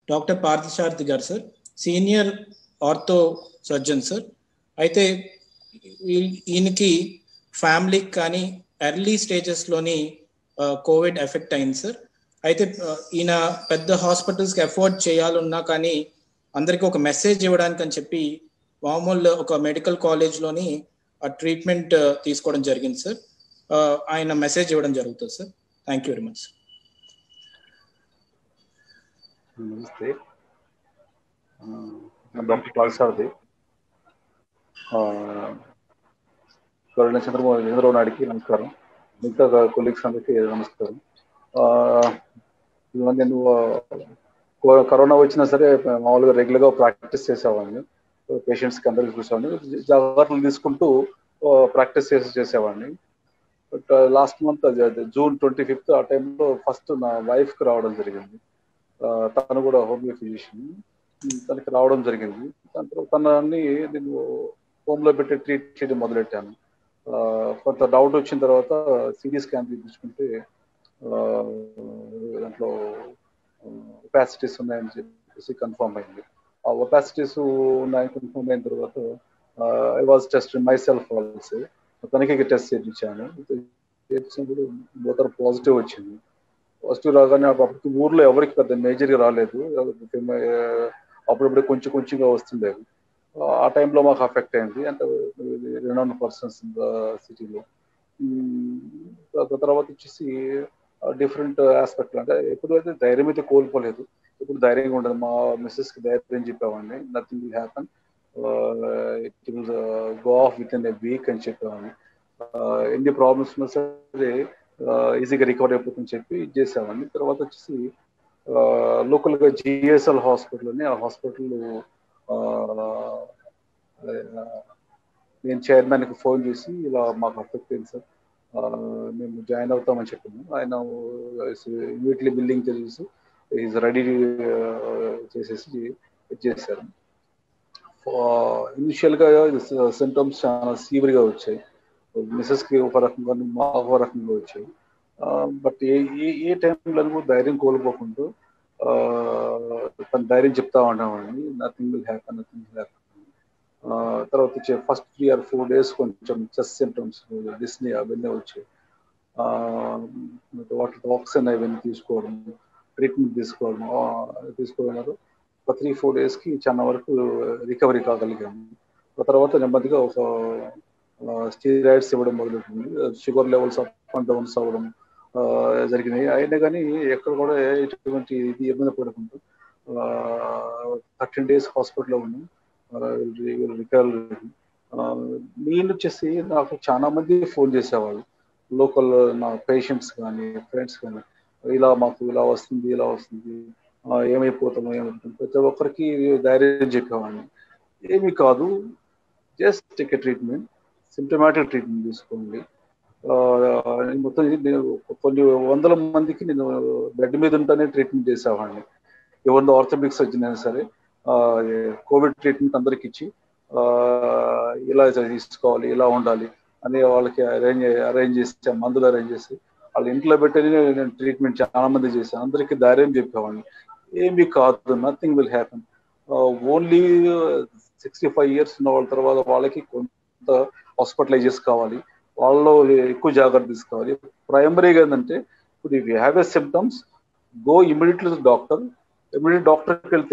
Doctor Parthasarathy garu sir, senior ortho surgeon sir. అయితే ఈయనకి ఫ్యామిలీకి కానీ ఎర్లీ స్టేజెస్లోని కోవిడ్ ఎఫెక్ట్ అయింది సార్. అయితే ఈయన పెద్ద హాస్పిటల్స్కి అఫోర్డ్ చేయాలన్నా కానీ అందరికీ ఒక మెసేజ్ ఇవ్వడానికి అని చెప్పి మామూలు ఒక మెడికల్ కాలేజ్లోని ఆ ట్రీట్మెంట్ తీసుకోవడం జరిగింది సార్. ఆయన మెసేజ్ ఇవ్వడం జరుగుతుంది sir. Thank you very much sir. నమస్తే, డాక్టర్ పార్థసారథి. చంద్రబాబు నాయుడికి నమస్కారం, మిగతా కొలీగ్స్ అందరికీ నమస్కారం. నేను కరోనా వచ్చినా సరే మామూలుగా రెగ్యులర్గా ప్రాక్టీస్ చేసేవాడిని, పేషెంట్స్కి అందరికి చూసేవాడిని, జాగ్రత్తలు తీసుకుంటూ ప్రాక్టీస్ చేసేవాడిని. But last month June 25th ఆ టైంలో ఫస్ట్ నా వైఫ్కి రావడం జరిగింది. తను కూడా హోమియో ఫిజిషియన్, తనకి రావడం జరిగింది. దాని తర్వాత తనని నేను హోమ్లో పెట్టి ట్రీట్ చేయడం మొదలెట్టాను. కొంత డౌట్ వచ్చిన తర్వాత సిటీ స్కాన్ తీపించుకుంటే దాంట్లో ఒపాసిటీస్ ఉన్నాయని చెప్పేసి కన్ఫర్మ్ అయింది. ఆ ఒపాసిటీస్ ఉన్నాయని కన్ఫర్మ్ అయిన తర్వాత I was test myself also, తనకి టెస్ట్ చేయించాను. చేయించినప్పుడు బోతర్ పాజిటివ్ వచ్చింది. పాజిటివ్ రాగానే అప్పటికి ఊర్లో ఎవరికి పెద్ద మేజర్గా రాలేదు, అప్పుడప్పుడు కొంచెంగా వస్తుండేది. ఆ టైంలో మాకు అఫెక్ట్ అయింది, అంటే రినౌన్ పర్సన్స్ సిటీలో. తర్వాత వచ్చేసి డిఫరెంట్ ఆస్పెక్ట్లు, అంటే ఎప్పుడైతే ధైర్యం అయితే కోల్పోలేదు, ఇప్పుడు ధైర్యంగా ఉండదు. మా మిస్సెస్కి ధైర్యం చెప్పేవాడిని, nothing will happen, it will go off within a week అని చెప్పేవాడిని. ఎన్ని ప్రాబ్లమ్స్ ఉన్నా సరే ఈజీగా రికవర్ అయిపోతుందని చెప్పి ఇది చేసేవాడిని. తర్వాత వచ్చేసి లోకల్గా జిఎస్ఎల్ హాస్పిటల్ అని, ఆ హాస్పిటల్ నేను చైర్మన్కి ఫోన్ చేసి ఇలా మాకు అఫెక్ట్ అయింది సార్, మేము జాయిన్ అవుతామని చెప్పాము. ఆయన ఇమీడియట్లీ బిల్డింగ్ తెలిసి ఈజ్ రెడీ చేసేసి చేశారు. ఇనిషియల్గా సింటమ్స్ చాలా సీవియర్గా వచ్చాయి, మిసెస్కి ఒక రకంగా మాకు ఒక రకంగా వచ్చాయి. బట్ ఏ టైంలో ధైర్యం కోల్పోకుండా తన ధైర్యం చెప్తా ఉన్నామండి, nothing will happen, nothing will happen. తర్వాత వచ్చే ఫస్ట్ 3 or 4 days కొంచెం చెస్ట్ సింటమ్స్, డిస్నీ అవన్నీ వచ్చాయి. వాటర్ ఆక్సిజన్ అవన్నీ తీసుకోవడం, ట్రీట్మెంట్ తీసుకోవడం ఒక 3-4 daysకి చాలా వరకు రికవరీ కాగలిగాము. తర్వాత నెమ్మదిగా ఒక స్టీరాయిడ్స్ ఇవ్వడం మొదలెట్టింది. Sugar levels up and downs అవ్వడం జరిగినాయి. అయినా కానీ ఎక్కడ కూడా ఎటువంటి ఇది ఇబ్బంది పడకుండా 13 days హాస్పిటల్లో ఉన్నాం, రికవర్. నేను వచ్చేసి నాకు చాలా మంది ఫోన్ చేసేవాళ్ళు, లోకల్ నా పేషెంట్స్ కానీ ఫ్రెండ్స్ కానీ, మాకు ఇలా వస్తుంది ఏమైపోతాము. ప్రతి ఒక్కరికి ధైర్యం చెప్పేవాడిని, ఏమీ కాదు, just take a treatment, symptomatic treatment తీసుకోండి. మొత్తం కొన్ని వందల మందికి నేను బెడ్ మీద ఉంటేనే ట్రీట్మెంట్ చేసేవాడిని. ఎవరిలో ఆర్థోపెడిక్ సర్జన్ అయినా సరే కోవిడ్ ట్రీట్మెంట్ అందరికి ఇచ్చి ఇలా తీసుకోవాలి, ఇలా ఉండాలి అని వాళ్ళకి అరేంజ్ చేసి మందులు అరేంజ్ చేసి వాళ్ళ ఇంట్లో పెట్టి నేను ట్రీట్మెంట్ చాలా మంది చేశాను. అందరికీ ధైర్యం చెప్పేవాడిని, ఏమీ కాదు, nothing will happen. Only 65 years ఉన్న వాళ్ళ తర్వాత వాళ్ళకి కొంత హాస్పిటలైజెస్ కావాలి, వాళ్ళలో ఎక్కువ జాగ్రత్త తీసుకోవాలి. ప్రైమరీగా ఏంటంటే ఇప్పుడు if you have a symptoms, go immediately doctor. Immediate డాక్టర్కి వెళ్తే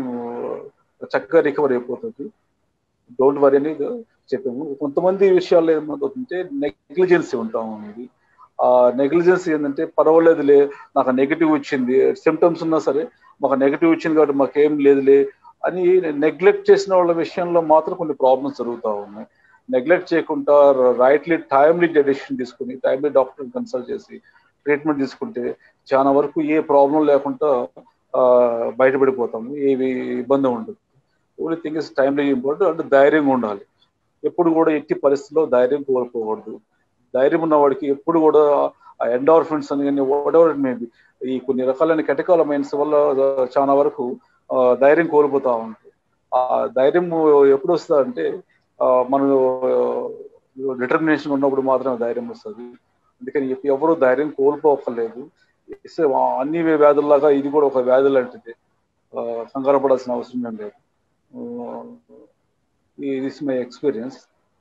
చక్కగా రికవర్ అయిపోతుంది. డోంట్ వరీ అని చెప్పాము. కొంతమంది విషయాల్లో ఏమవుతుంటే నెగ్లిజెన్సీ ఉంటాం అనేది. ఆ నెగ్లిజెన్సీ ఏంటంటే పర్వాలేదులే, నాకు నెగిటివ్ వచ్చింది, సిమ్టమ్స్ ఉన్నా సరే మాకు నెగిటివ్ వచ్చింది కాబట్టి మాకేం లేదులే అని నెగ్లెక్ట్ చేసిన వాళ్ళ విషయంలో మాత్రం కొన్ని ప్రాబ్లమ్స్ జరుగుతూ ఉన్నాయి. నెగ్లెక్ట్ చేయకుండా రైట్లీ టైమ్లీ డెసిషన్ తీసుకుని టైమ్లీ డాక్టర్ని కన్సల్ట్ చేసి ట్రీట్మెంట్ తీసుకుంటే చాలా వరకు ఏ ప్రాబ్లం లేకుండా బయటపడిపోతాము, ఏవి ఇబ్బంది ఉండదు. Only thing is timely important, అంటే ధైర్యంగా ఉండాలి. ఎప్పుడు కూడా ఎట్టి పరిస్థితుల్లో ధైర్యం కోల్పోకూడదు. ధైర్యం ఉన్న వాడికి ఎప్పుడు కూడా ఎండార్ఫిన్స్ అని కానీ whatever it may be, ఈ కొన్ని రకాలైన కెటకాల మైండ్స్ వల్ల చాలా వరకు ధైర్యం కోల్పోతా ఉంటుంది. ఆ ధైర్యం ఎప్పుడు వస్తుంది అంటే మనం డిటర్మినేషన్ ఉన్నప్పుడు మాత్రమే ధైర్యం వస్తుంది. అందుకని ఎవరు ధైర్యం కోల్పోకలేదు. అన్ని వ్యాధుల్లాగా ఇది కూడా ఒక వ్యాధి లాంటిది. కంగారు పడాల్సిన అవసరం ఏం లేదు. This my experience.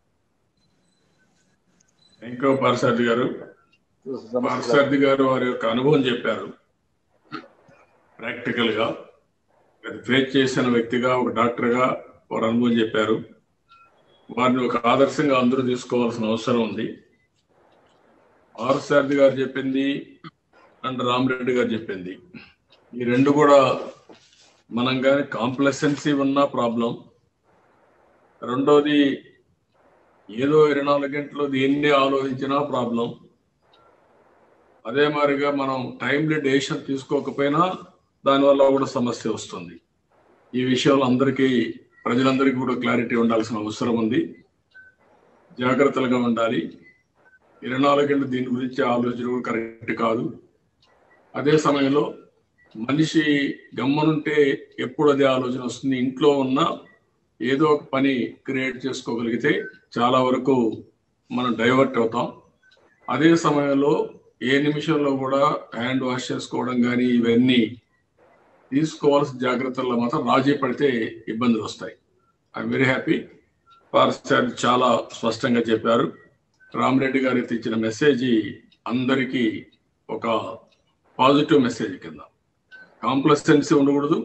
Thank you Parthasarathy garu. Parthasarathy గారు వారి యొక్క అనుభవం చెప్పారు. ప్రాక్టికల్ గా ఫేస్ చేసిన వ్యక్తిగా, ఒక డాక్టర్ గా వారు అనుభవం చెప్పారు. వారిని ఒక ఆదర్శంగా అందరూ తీసుకోవాల్సిన అవసరం ఉంది. పార్సారథి గారు చెప్పింది అండ్ రామరెడ్డి గారు చెప్పింది, ఈ రెండు కూడా మనం కానీ కాంప్లసెన్సీ ఉన్న ప్రాబ్లం. రెండోది ఏదో 24 గంటలు దీన్ని ఆలోచించినా ప్రాబ్లం. అదే మాదిరిగా మనం టైమ్లీ డెసిషన్ తీసుకోకపోయినా దానివల్ల కూడా సమస్య వస్తుంది. ఈ విషయంలో ప్రజలందరికీ కూడా క్లారిటీ ఉండాల్సిన అవసరం ఉంది. జాగ్రత్తలుగా ఉండాలి. 24 గంటలు దీని గురించి ఆలోచన కూడా కరెక్ట్ కాదు. అదే సమయంలో మనిషి గమ్మనుంటే ఎప్పుడు అదే ఆలోచన వస్తుంది. ఇంట్లో ఉన్న ఏదో ఒక పని క్రియేట్ చేసుకోగలిగితే చాలా వరకు మనం డైవర్ట్ అవుతాం. అదే సమయంలో ఏ నిమిషంలో కూడా హ్యాండ్ వాష్ చేసుకోవడం కానీ ఇవన్నీ తీసుకోవాల్సిన జాగ్రత్తల్లో మాత్రం రాజీ పడితే ఇబ్బందులు వస్తాయి. I'm very happy. పార్సారథి చాలా స్పష్టంగా చెప్పారు. రామరెడ్డి గారికి ఇచ్చిన మెసేజ్ అందరికీ ఒక పాజిటివ్ మెసేజ్ కింద. కాంప్లసెన్సీ ఉండకూడదు.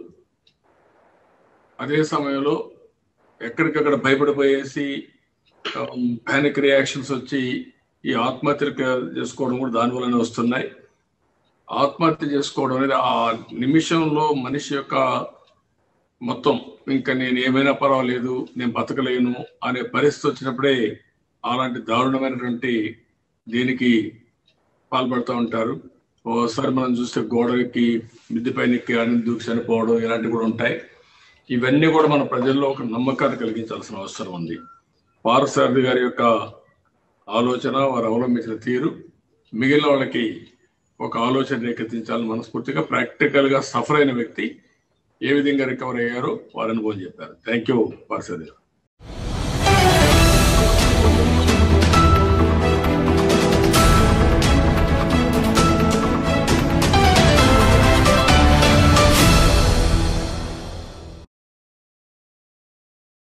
అదే సమయంలో ఎక్కడికక్కడ భయపడిపోయేసి పానిక్ రియాక్షన్స్ వచ్చి ఈ ఆత్మహత్యలు చేసుకోవడం కూడా దానివల్లనే వస్తున్నాయి. ఆత్మహత్య చేసుకోవడం అనేది ఆ నిమిషంలో మనిషి యొక్క మొత్తం ఇంకా నేను ఏమైనా పర్వాలేదు, నేను బతకలేను అనే పరిస్థితి వచ్చినప్పుడే అలాంటి దారుణమైనటువంటి దీనికి పాల్పడుతూ ఉంటారు. ఓసారి మనం చూస్తే గోడకి మిద్దెపైనకి దూకి చనిపోవడం ఇలాంటివి కూడా ఉంటాయి. ఇవన్నీ కూడా మన ప్రజల్లో ఒక నమ్మకాన్ని కలిగించాల్సిన అవసరం ఉంది. పార్సారథి గారి యొక్క ఆలోచన, వారు అవలంబించిన తీరు మిగిలిన వాళ్ళకి ఒక ఆలోచన రేకెత్తించాలని మనస్ఫూర్తిగా, ప్రాక్టికల్ గా సఫర్ అయిన వ్యక్తి ఏ విధంగా రికవర్ అయ్యారో వారి అనుభవం చెప్పారు. థ్యాంక్ యూ పార్సారథి గారు.